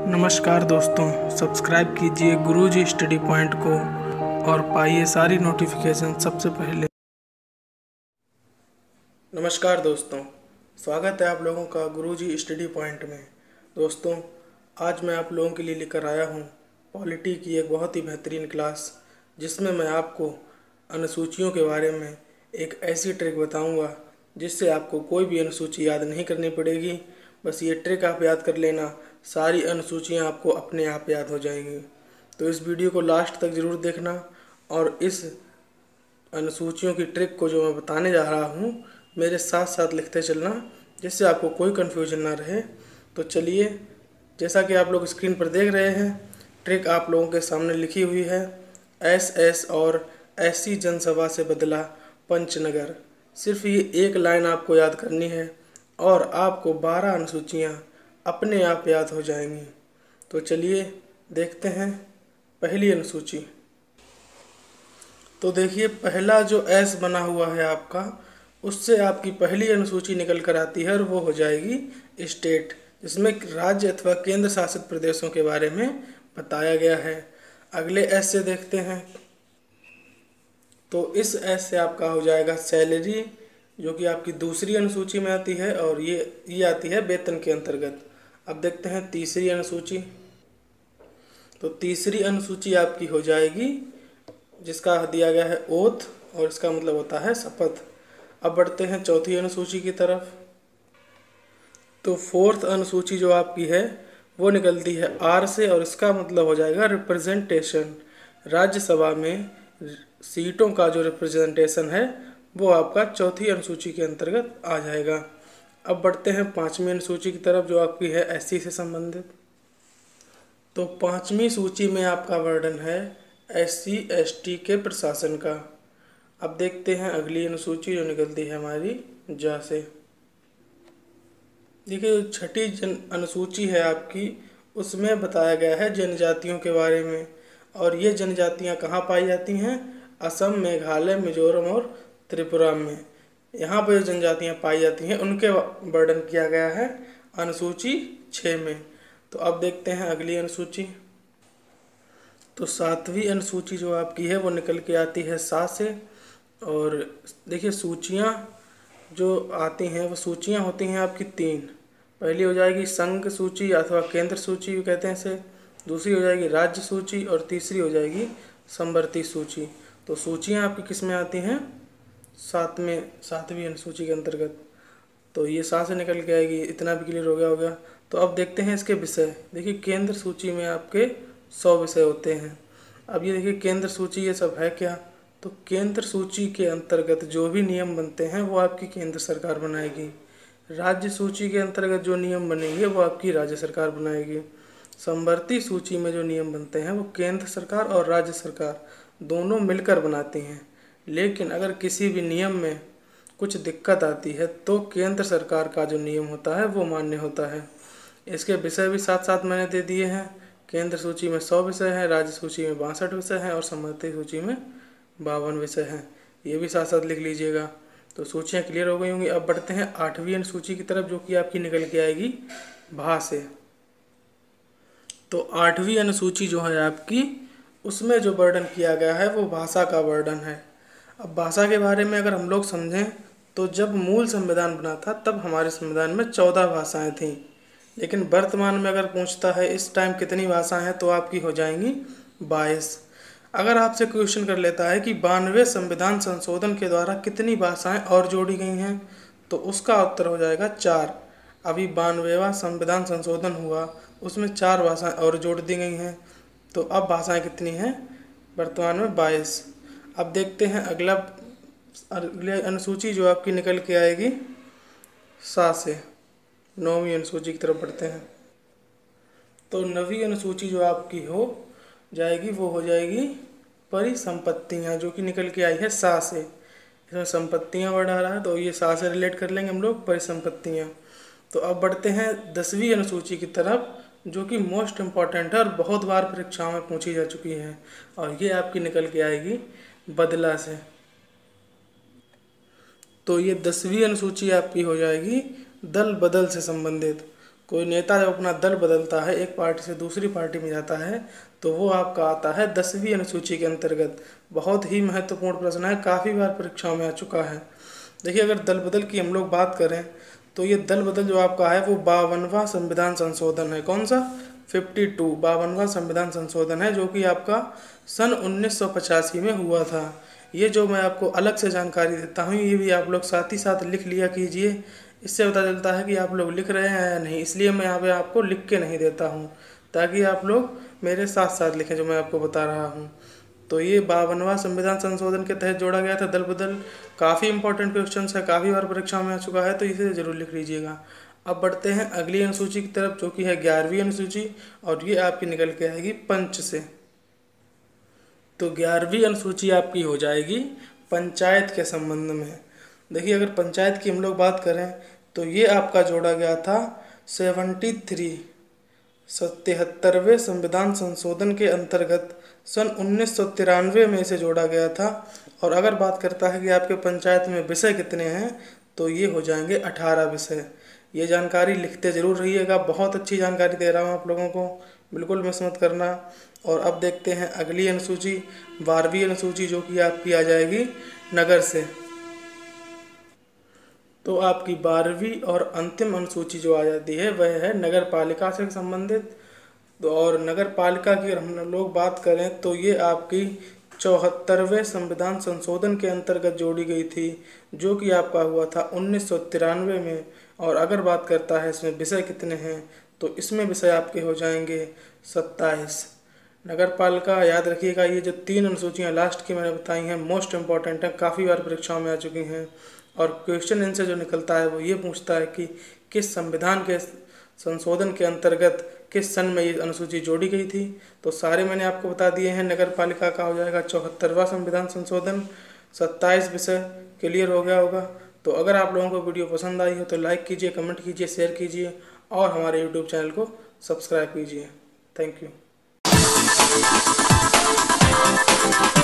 नमस्कार दोस्तों, सब्सक्राइब कीजिए गुरुजी स्टडी पॉइंट को और पाइए सारी नोटिफिकेशन सबसे पहले। नमस्कार दोस्तों, स्वागत है आप लोगों का गुरुजी स्टडी पॉइंट में। दोस्तों, आज मैं आप लोगों के लिए लेकर आया हूँ पॉलिटी की एक बहुत ही बेहतरीन क्लास, जिसमें मैं आपको अनुसूचियों के बारे में एक ऐसी ट्रिक बताऊँगा जिससे आपको कोई भी अनुसूची याद नहीं करनी पड़ेगी। बस ये ट्रिक आप याद कर लेना, सारी अनुसूचियाँ आपको अपने आप याद हो जाएंगी। तो इस वीडियो को लास्ट तक ज़रूर देखना और इस अनुसूचियों की ट्रिक को जो मैं बताने जा रहा हूँ मेरे साथ साथ लिखते चलना, जिससे आपको कोई कन्फ्यूजन ना रहे। तो चलिए, जैसा कि आप लोग स्क्रीन पर देख रहे हैं, ट्रिक आप लोगों के सामने लिखी हुई है। एस और ऐसी जनसभा से बदला पंचनगर। सिर्फ ये एक लाइन आपको याद करनी है और आपको 12 अनुसूचियाँ अपने आप याद हो जाएंगी। तो चलिए देखते हैं पहली अनुसूची। तो देखिए, पहला जो एस बना हुआ है आपका, उससे आपकी पहली अनुसूची निकल कर आती है और वो हो जाएगी स्टेट, जिसमें राज्य अथवा केंद्र शासित प्रदेशों के बारे में बताया गया है। अगले एस से देखते हैं, तो इस एस से आपका हो जाएगा सैलरी, जो कि आपकी दूसरी अनुसूची में आती है और ये आती है वेतन के अंतर्गत। अब देखते हैं तीसरी अनुसूची। तो तीसरी अनुसूची आपकी हो जाएगी, जिसका दिया गया है ओथ, और इसका मतलब होता है शपथ। अब बढ़ते हैं चौथी अनुसूची की तरफ। तो फोर्थ अनुसूची जो आपकी है वो निकलती है आर से, और इसका मतलब हो जाएगा रिप्रेजेंटेशन। राज्यसभा में सीटों का जो रिप्रेजेंटेशन है वो आपका चौथी अनुसूची के अंतर्गत आ जाएगा। अब बढ़ते हैं पांचवी अनुसूची की तरफ, जो आपकी है एससी से संबंधित। तो पांचवी सूची में आपका वर्णन है एससी एसटी के प्रशासन का। अब देखते हैं अगली अनुसूची जो निकलती है हमारी जा से। देखिए, छठी अनुसूची है आपकी, उसमें बताया गया है जनजातियों के बारे में, और ये जनजातियां कहाँ पाई जाती हैं? असम, मेघालय, मिजोरम और त्रिपुरा में। यहाँ पर जो जनजातियाँ पाई जाती हैं उनके वर्णन किया गया है अनुसूची 6 में। तो अब देखते हैं अगली अनुसूची। तो सातवीं अनुसूची जो आपकी है वो निकल के आती है सा से। और देखिए, सूचियाँ जो आती हैं वो सूचियाँ होती हैं आपकी 3। पहली हो जाएगी संघ सूची अथवा केंद्र सूची भी कहते हैं इसे, दूसरी हो जाएगी राज्य सूची, और तीसरी हो जाएगी समवर्ती सूची। तो सूचियाँ आपकी किस में आती हैं? सातवीं अनुसूची के अंतर्गत। तो ये सात से निकल के आएगी। इतना भी क्लियर हो गया होगा। तो अब देखते हैं इसके विषय। देखिए, केंद्र सूची में आपके 100 विषय होते हैं। अब ये देखिए, केंद्र सूची ये सब है क्या? तो केंद्र सूची के अंतर्गत जो भी नियम बनते हैं वो आपकी केंद्र सरकार बनाएगी। राज्य सूची के अंतर्गत जो नियम बनेंगे वो आपकी राज्य सरकार बनाएगी। समवर्ती सूची में जो नियम बनते हैं वो केंद्र सरकार और राज्य सरकार दोनों मिलकर बनाती हैं। लेकिन अगर किसी भी नियम में कुछ दिक्कत आती है तो केंद्र सरकार का जो नियम होता है वो मान्य होता है। इसके विषय भी साथ साथ मैंने दे दिए हैं। केंद्र सूची में 100 विषय हैं, राज्य सूची में 62 विषय हैं और समवर्ती सूची में 52 विषय हैं। ये भी साथ साथ लिख लीजिएगा। तो सूचियाँ क्लियर हो गई होंगी। अब बढ़ते हैं 8वीं अनुसूची की तरफ, जो कि आपकी निकल के आएगी भा से। तो 8वीं अनुसूची जो है आपकी, उसमें जो वर्णन किया गया है वो भाषा का वर्णन है। अब भाषा के बारे में अगर हम लोग समझें तो जब मूल संविधान बना था तब हमारे संविधान में 14 भाषाएं थीं। लेकिन वर्तमान में अगर पूछता है इस टाइम कितनी भाषाएं हैं, तो आपकी हो जाएंगी 22। अगर आपसे क्वेश्चन कर लेता है कि 92वें संविधान संशोधन के द्वारा कितनी भाषाएं और जोड़ी गई हैं, तो उसका उत्तर हो जाएगा 4। अभी 92वां संविधान संशोधन हुआ, उसमें 4 भाषाएं और जोड़ दी गई हैं। तो अब भाषाएं कितनी हैं? वर्तमान में 22। अब देखते हैं अगली अनुसूची जो आपकी निकल के आएगी सा से। 9वीं अनुसूची की तरफ बढ़ते हैं। तो 9वीं अनुसूची जो आपकी हो जाएगी वो हो जाएगी परिसंपत्तियाँ, जो कि निकल के आई है सा से। इसमें संपत्तियाँ वर्ड आ रहा है तो ये सा से रिलेट कर लेंगे हम लोग, परिसंपत्तियाँ। तो अब बढ़ते हैं 10वीं अनुसूची की तरफ, जो कि मोस्ट इम्पॉर्टेंट है और बहुत बार परीक्षाओं में पूछी जा चुकी है, और ये आपकी निकल के आएगी बदला से। तो ये 10वीं अनुसूची आपकी हो जाएगी दल बदल से संबंधित। कोई नेता जब अपना दल बदलता है, एक पार्टी से दूसरी पार्टी में जाता है, तो वो आपका आता है 10वीं अनुसूची के अंतर्गत। बहुत ही महत्वपूर्ण प्रश्न है, काफ़ी बार परीक्षाओं में आ चुका है। देखिए, अगर दल बदल की हम लोग बात करें तो ये दल बदल जो आपका है वो 52वां संविधान संशोधन है। कौन सा? 52, 52वां संविधान संशोधन है, जो कि आपका सन 1985 में हुआ था। ये जो मैं आपको अलग से जानकारी देता हूँ, ये भी आप लोग साथ ही साथ लिख लिया कीजिए। इससे पता चलता है कि आप लोग लिख रहे हैं या नहीं, इसलिए मैं यहाँ पे आपको लिख के नहीं देता हूँ, ताकि आप लोग मेरे साथ साथ लिखें जो मैं आपको बता रहा हूँ। तो ये 52वां संविधान संशोधन के तहत जोड़ा गया था दल बदल। काफ़ी इंपॉर्टेंट क्वेश्चन है, काफ़ी बार परीक्षा में आ चुका है, तो इसे ज़रूर लिख लीजिएगा। अब बढ़ते हैं अगली अनुसूची की तरफ, जो कि है 11वीं अनुसूची, और ये आपकी निकल के आएगी पंच से। तो 11वीं अनुसूची आपकी हो जाएगी पंचायत के संबंध में। देखिए, अगर पंचायत की हम लोग बात करें तो ये आपका जोड़ा गया था 73वें संविधान संशोधन के अंतर्गत सन 1993 में इसे जोड़ा गया था। और अगर बात करता है कि आपके पंचायत में विषय कितने हैं, तो ये हो जाएंगे 18 विषय। ये जानकारी लिखते ज़रूर रहिएगा, बहुत अच्छी जानकारी दे रहा हूँ आप लोगों को, बिल्कुल मिस मत करना। और अब देखते हैं अगली अनुसूची, 12वीं अनुसूची, जो कि आपकी आ जाएगी नगर से। तो आपकी 12वीं और अंतिम अनुसूची जो आ जाती है वह है नगर पालिका से संबंधित। तो और नगर पालिका की हम लोग बात करें तो ये आपकी 74वें संविधान संशोधन के अंतर्गत जोड़ी गई थी, जो कि आपका हुआ था 1993 में। और अगर बात करता है इसमें विषय कितने हैं, तो इसमें विषय आपके हो जाएंगे 27। नगर पालिका याद रखिएगा, ये जो 3 अनुसूचियाँ लास्ट की मैंने बताई हैं मोस्ट इम्पॉर्टेंट हैं, काफ़ी बार परीक्षाओं में आ चुकी हैं। और क्वेश्चन इनसे जो निकलता है वो ये पूछता है कि किस संविधान के संशोधन के अंतर्गत किस सन में ये अनुसूची जोड़ी गई थी। तो सारे मैंने आपको बता दिए हैं। नगर पालिका का हो जाएगा 74वां संविधान संशोधन, 27 विषय। क्लियर हो गया होगा। तो अगर आप लोगों को वीडियो पसंद आई हो तो लाइक कीजिए, कमेंट कीजिए, शेयर कीजिए और हमारे यूट्यूब चैनल को सब्सक्राइब कीजिए। Thank you.